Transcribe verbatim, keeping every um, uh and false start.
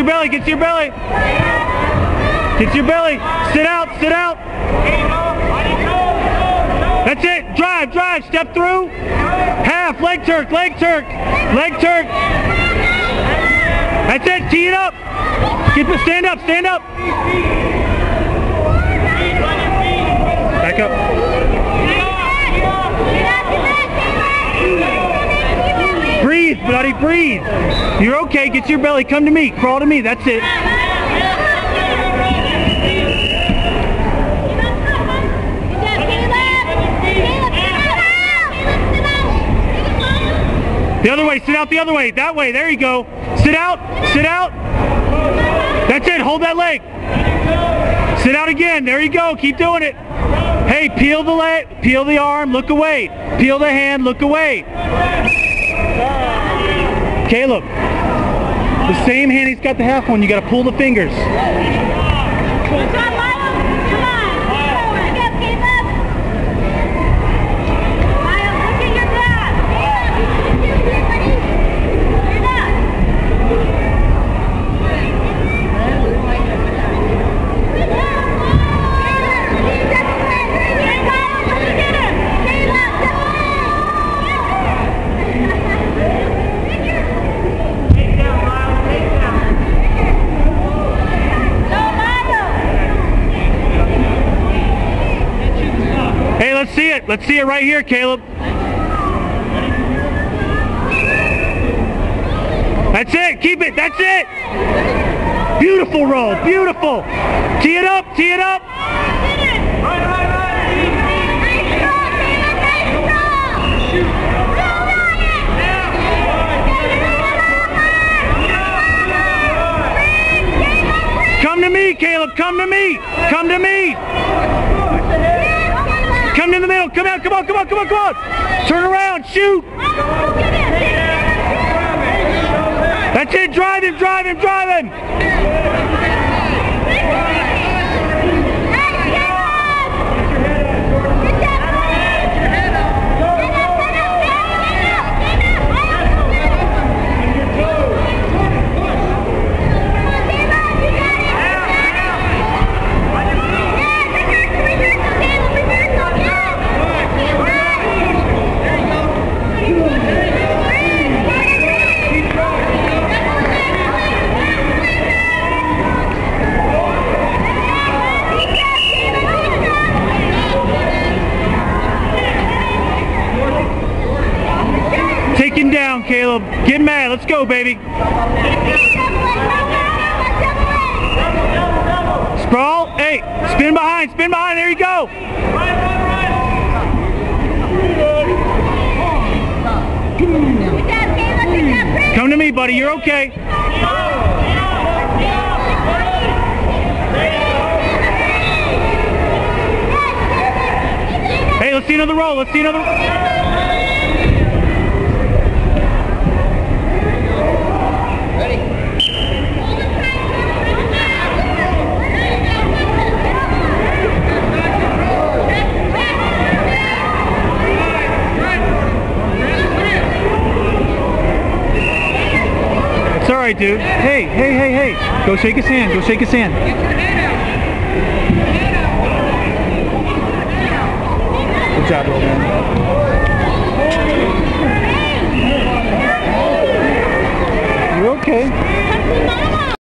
belly, get to your belly. Get to your belly. Sit out, sit out. That's it. Drive, drive. Step through. Half. Leg Turk, leg Turk. Leg Turk. That's it. Tee it up. Get, stand up, stand up. Back up. Breathe, buddy, breathe. You're okay. Get to your belly. Come to me. Crawl to me. That's it. The other way, sit out the other way, that way, there you go. Sit out, sit out. That's it, hold that leg. Sit out again, there you go, keep doing it. Hey, peel the leg, peel the arm, look away. Peel the hand, look away. Caleb, the same hand he's got the half one, you gotta pull the fingers. Hey, let's see it. Let's see it right here, Caleb. That's it. Keep it. That's it. Beautiful roll. Beautiful. Tee it up. Tee it up. Come to me, Caleb. Come to me. Come to me. Come in the middle. Come out. Come on. Come on. Come on. Come on. Turn around. Shoot. That's it. Drive him. Drive him. Drive him. Take him down, Caleb. Get mad. Let's go, baby. Sprawl. Hey, spin behind. Spin behind. There you go. Come to me, buddy. You're okay. Hey, let's see another roll. Let's see another. It's all right, dude. Hey, hey, hey, hey. Go shake his hand. Go shake his hand. Good job, little man. You're okay.